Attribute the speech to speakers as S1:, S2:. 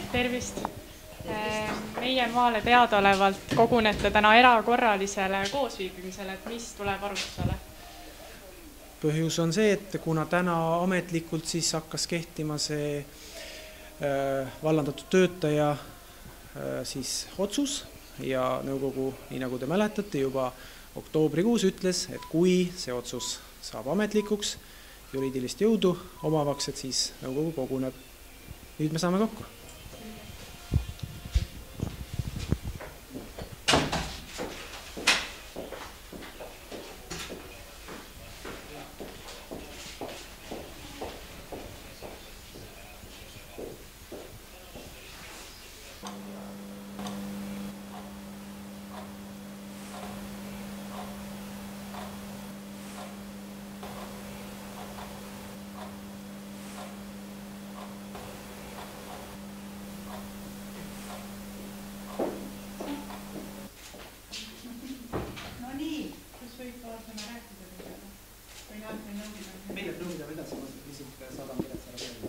S1: Tervist! Meie maale teadaolevalt kogunete täna erakorralisele koosviibimisele, et mis tuleb arutusele?
S2: Põhjus on see, et kuna täna ametlikult siis hakkas kehtima see vallandatud töötaja siis otsus ja nõukogu, nii nagu te mäletate, juba oktoobrikuus ütles, et kui see otsus saab ametlikuks, juriidilist jõudu omavaks, et siis nõukogu koguneb. Nüüd me saame kokku. Millelt nõudida edasi, ma saadame edasi ära.